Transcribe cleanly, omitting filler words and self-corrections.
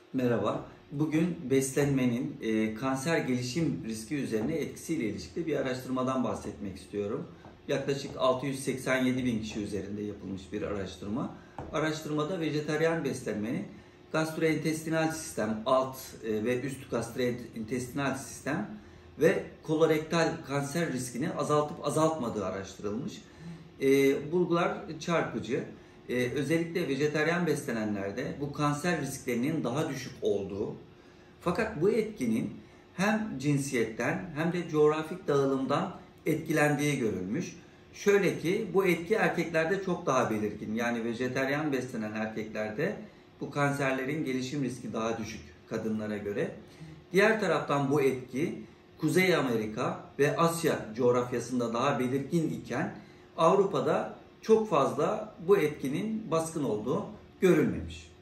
Merhaba. Bugün beslenmenin kanser gelişim riski üzerine etkisiyle ilişkili bir araştırmadan bahsetmek istiyorum. Yaklaşık 687 bin kişi üzerinde yapılmış bir araştırma. Araştırmada vejetaryen beslenmenin gastrointestinal sistem, alt ve üst gastrointestinal sistem ve kolorektal kanser riskini azaltıp azaltmadığı araştırılmış. Bulgular çarpıcı. Özellikle vejetaryen beslenenlerde bu kanser risklerinin daha düşük olduğu, fakat bu etkinin hem cinsiyetten hem de coğrafik dağılımdan etkilendiği görülmüş. Şöyle ki bu etki erkeklerde çok daha belirgin. Yani vejetaryen beslenen erkeklerde bu kanserlerin gelişim riski daha düşük kadınlara göre. Diğer taraftan bu etki Kuzey Amerika ve Asya coğrafyasında daha belirgin iken Avrupa'da çok fazla bu etkinin baskın olduğu görülmemiş.